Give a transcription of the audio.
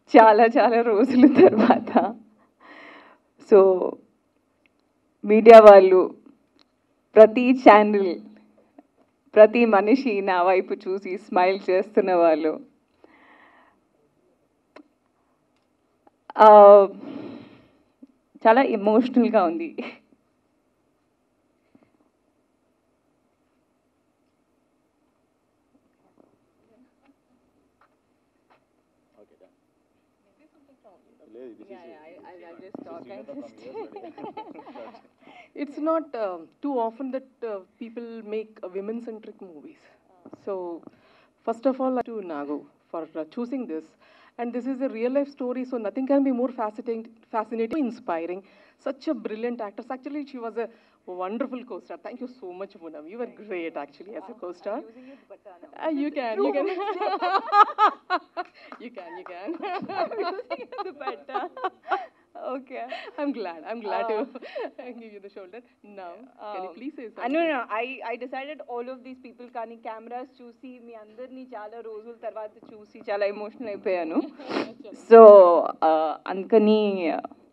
చాలా చాలా రోజుల తర్వాత. సో మీడియా వాళ్ళు, ప్రతి ఛానల్, ప్రతి మనిషి నా వైపు చూసి స్మైల్ చేస్తున్న వాళ్ళు, చాలా ఎమోషనల్గా ఉంది. It's not too often that people make women-centric movies. So, first of all, to Nago for choosing this. And this is a real-life story, so nothing can be more fascinating, inspiring. Such a brilliant actress. Actually, she was a wonderful co-star. Thank you so much, Poonam. You were great, actually, as a co-star. You can. You can. You can. I'm using it the better. Okay. I'm glad to give you the shoulder. Now, can you please say something? No. I decided all of these people కానీ cameras చూసి మీ అందరినీ చాలా రోజుల తర్వాత చూసి చాలా emotional అయిపోయాను. సో అందుకని